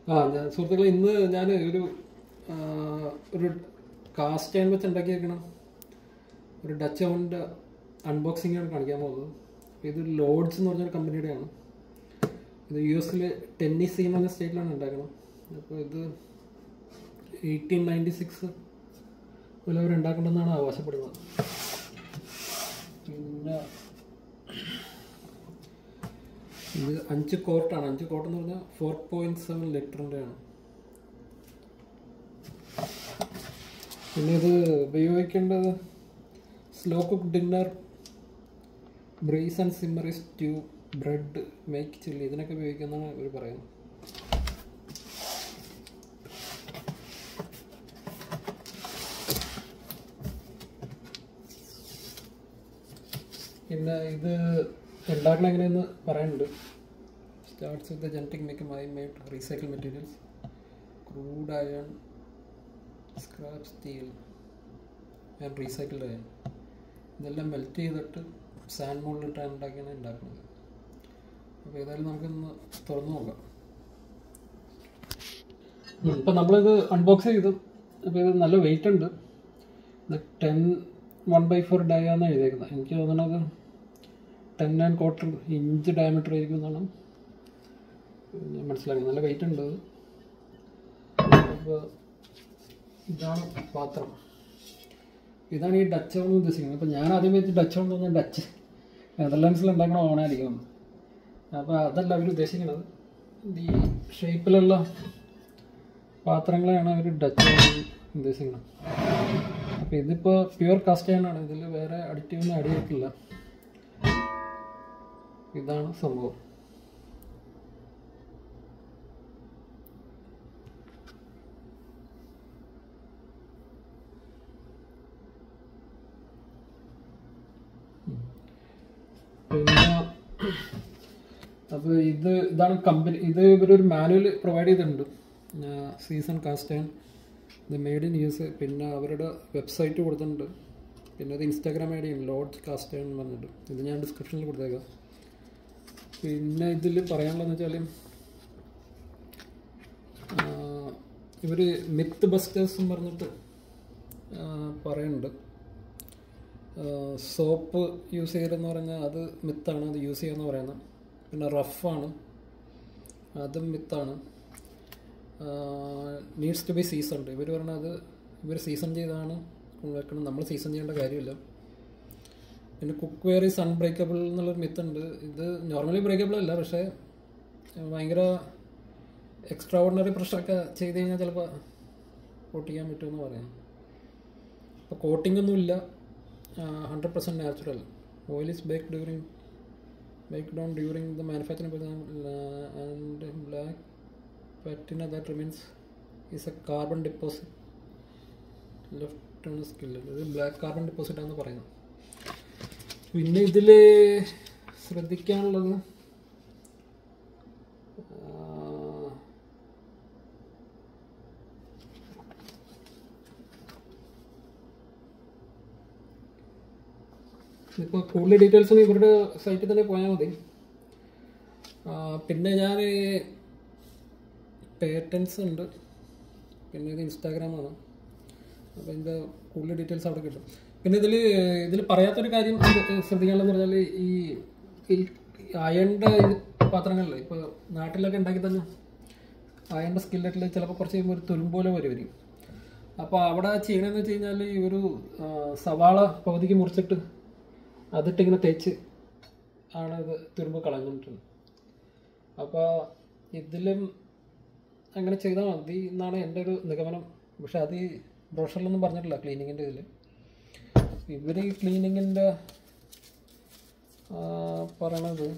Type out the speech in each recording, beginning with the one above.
സുഹൃത്തുക്കളെ, ഇന്ന് ഞാൻ ആ, ഒരു കാസ്റ്റ് അയൺ വെച്ച് ഉണ്ടാക്കിയേക്കണം ഒരു ഡച്ച് ഓവൻ്റെ അൺബോക്സിംഗ് ആണ് കാണിക്കാൻ പോകുന്നത്. അപ്പോൾ ഇത് ലോഡ്സ് എന്ന് പറഞ്ഞൊരു കമ്പനിയുടെയാണ്. ഇത് US ടെന്നീസി എന്ന് പറഞ്ഞ സ്റ്റേറ്റിലാണ് ഉണ്ടാക്കണം. അപ്പോൾ ഇത് 1896 അവർ ഉണ്ടാക്കണമെന്നാണ് ആവശ്യപ്പെടുന്നത്. പിന്നെ ഇത് 5 കോർട്ടാണ്. 5 കോർട്ട് എന്ന് പറഞ്ഞാൽ 4.7 ലിറ്ററിൻ്റെയാണ്. പിന്നെ ഇത് ഉപയോഗിക്കേണ്ടത് slow cook dinner, braise and simmer stew, bread, make chilli, ഇതിനൊക്കെ ഉപയോഗിക്കുന്നതാണ് ഇവർ പറയുന്നത്. പിന്നെ ഇത് ഉണ്ടാക്കണം എങ്ങനെയെന്ന് പറയാനുണ്ട്. Starts with genetic make made recycle materials, crude iron, scrap steel and recycled iron. ഇതെല്ലാം മെൽറ്റ് ചെയ്തിട്ട് സാൻഡ് മോൾഡിട്ടാണ് ഉണ്ടാക്കുന്നത്. അപ്പോൾ ഏതായാലും നമുക്കിന്ന് തുറന്നു നോക്കാം. ഇപ്പം നമ്മളിത് അൺബോക്സ് ചെയ്തു. അപ്പോൾ ഇത് നല്ല വെയിറ്റ് ഉണ്ട്. ഇത് 10 1/4 ഡയാന്ന് എഴുതിയേക്കുന്നത്. എനിക്ക് തോന്നുന്നത് 10 1/4 ഇഞ്ച് ഡയമീറ്റർ ആയിരിക്കും എന്നാണ് മനസ്സിലാക്കുന്നത്. നല്ല വെയിറ്റ് ഉണ്ട്. അപ്പോൾ ഇതാണ് പാത്രം. ഇതാണ് ഈ ഡച്ച് ഓവൻ ഉദ്ദേശിക്കുന്നത്. അപ്പോൾ ഞാൻ ആദ്യം വെച്ച് ഡച്ച് ഓവൻ തോന്നുന്നത് ഡച്ച് നെതർലാൻഡ്സിൽ ഉണ്ടാക്കണ ഓവനായിരിക്കും. അപ്പോൾ അതല്ല അവർ ഉദ്ദേശിക്കുന്നത്. ഈ ഷേപ്പിലുള്ള പാത്രങ്ങളെയാണ് അവർ ഡച്ച് ഓവൻ ഉദ്ദേശിക്കുന്നത്. അപ്പോൾ ഇതിപ്പോൾ പ്യുവർ കാസ്റ്റ് അയൺ. ഇതിൽ വേറെ അഡിറ്റീവൊന്നും ആഡ് ചെയ്തിട്ടില്ല. ഇതാണ് സംഭവം. പിന്നെ അപ്പോൾ ഇതാണ് കമ്പനി. ഇവരൊരു മാനുവൽ പ്രൊവൈഡ് ചെയ്തിട്ടുണ്ട്. സീസൺ കാസ്റ്റ് അയൺ, ഇത് മെയ്ഡ് ഇൻ US. പിന്നെ അവരുടെ വെബ്സൈറ്റ് കൊടുത്തിട്ടുണ്ട്. പിന്നെ അത് ഇൻസ്റ്റാഗ്രാം ഐ ഡിയാണ്, ലോഡ്സ് കാസ്റ്റ് അയൺ എന്ന് പറഞ്ഞിട്ട്. ഇത് ഞാൻ ഡിസ്ക്രിപ്ഷനിൽ കൊടുത്തേക്കാം. പിന്നെ ഇതിൽ പറയാനുള്ളതെന്ന് വെച്ചാൽ ഇവർ മിത്ത് ബസ്റ്റേഴ്സ് എന്ന് പറഞ്ഞിട്ട് പറയുന്നുണ്ട്. സോപ്പ് യൂസ് ചെയ്തെന്ന് പറഞ്ഞാൽ അത് മിത്താണ്, അത് യൂസ് ചെയ്യാമെന്ന് പറയുന്നത്. പിന്നെ റഫാണ്, അതും മിത്താണ്. Needs to be seasoned. ഇവർ പറഞ്ഞത് ഇവർ സീസൺ ചെയ്താണ് വെക്കണം, നമ്മൾ സീസൺ ചെയ്യേണ്ട കാര്യമില്ല. പിന്നെ കുക്ക് വെയർ ഈസ് അൺബ്രേക്കബിൾ എന്നുള്ളൊരു മിത്തുണ്ട്. ഇത് നോർമലി ബ്രേക്കബിൾ അല്ല, പക്ഷേ ഭയങ്കര എക്സ്ട്രാ ഓർഡിനറി പ്രഷറൊക്കെ ചെയ്ത് കഴിഞ്ഞാൽ ചിലപ്പോൾ പൊട്ടിക്കാൻ പറ്റുമെന്ന് പറയാം. അപ്പോൾ കോട്ടിംഗ് ഒന്നുമില്ല, 100% natural. Oil is baked on during the manufacturing and black patina that remains is a carbon deposit left on the skillet. ഇത് ബ്ലാക്ക് കാർബൺ ഡെപ്പോസിറ്റ് ആണെന്ന് പറയുന്നത്. പിന്നെ ഇതിൽ ശ്രദ്ധിക്കാനുള്ളത് ഇപ്പോൾ കൂടുതൽ ഡീറ്റെയിൽസൊന്നും ഇവരുടെ സൈറ്റിൽ തന്നെ പോയാൽ മതി. പിന്നെ ഞാൻ പേറ്റൻസ് ഉണ്ട്. പിന്നെ ഇത് ഇൻസ്റ്റാഗ്രാമാണ്. അപ്പോൾ ഇതിൻ്റെ കൂടുതൽ ഡീറ്റെയിൽസ് അവിടെ കിട്ടും. പിന്നെ ഇതിൽ പറയാത്തൊരു കാര്യം ശ്രദ്ധിക്കാനുള്ളതെന്ന് പറഞ്ഞാൽ ഈ അയണിൻ്റെ പാത്രങ്ങളിൽ ഇപ്പോൾ നാട്ടിലൊക്കെ ഉണ്ടാക്കി തന്നെ അയണിൻ്റെ സ്കില്ലറ്റിൽ ചിലപ്പോൾ കുറച്ച് കഴിയുമ്പോൾ ഒരു തുരുമ്പോലെ വരും. അപ്പോൾ അവിടെ ചെയ്യണമെന്ന് വെച്ച് കഴിഞ്ഞാൽ ഈ ഒരു സവാള പകുതിക്ക് മുറിച്ചിട്ട് അതിട്ടിങ്ങനെ തേച്ച് ആണ് ഇത് തുരുമ്പ് കളഞ്ഞിട്ടുണ്ട്. അപ്പോൾ ഇതിലും അങ്ങനെ ചെയ്താൽ മതി എന്നാണ് എൻ്റെ ഒരു നിഗമനം. പക്ഷെ അത് ഈ ബ്രോഷറിലൊന്നും പറഞ്ഞിട്ടില്ല ക്ലീനിങ്ങിൻ്റെ ഇതിൽ. ഇവർ ഈ ക്ലീനിങ്ങിൻ്റെ പറയണത്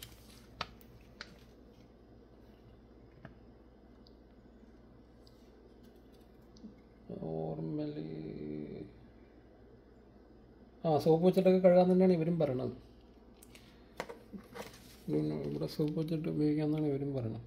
നോർമലി സോപ്പ് വെച്ചിട്ടൊക്കെ കഴുകാൻ തന്നെയാണ് ഇവരും പറയണത്. ഇവിടെ സോപ്പ് വെച്ചിട്ട് ഉപയോഗിക്കാമെന്നാണ് ഇവരും പറയണത്.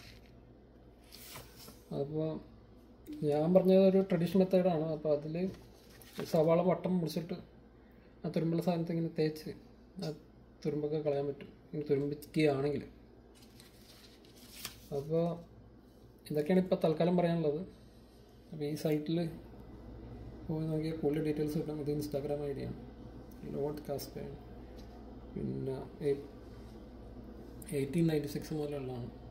അപ്പോൾ ഞാൻ പറഞ്ഞത് ഒരു ട്രഡീഷണൽ മെത്തേഡാണ്. അപ്പോൾ അതിൽ സവാള വട്ടം മുറിച്ചിട്ട് ആ തുരുമ്പുള്ള സാധനത്തെ ഇങ്ങനെ തേച്ച് ആ തുരുമ്പൊക്കെ കളയാൻ പറ്റും, ഇങ്ങനെ തുരുമ്പിക്കുകയാണെങ്കിൽ. അപ്പോൾ ഇതൊക്കെയാണ് ഇപ്പോൾ തൽക്കാലം പറയാനുള്ളത്. അപ്പോൾ ഈ സൈറ്റിൽ പോയി നോക്കിയാൽ കൂടുതൽ ഡീറ്റെയിൽസ് കിട്ടും. ഇത് ഇൻസ്റ്റാഗ്രാം ഐ ഡിയാണ്, ലോഡ് കാസ്പെയാണ്. പിന്നെ 1896 മുതലുള്ളതാണ്.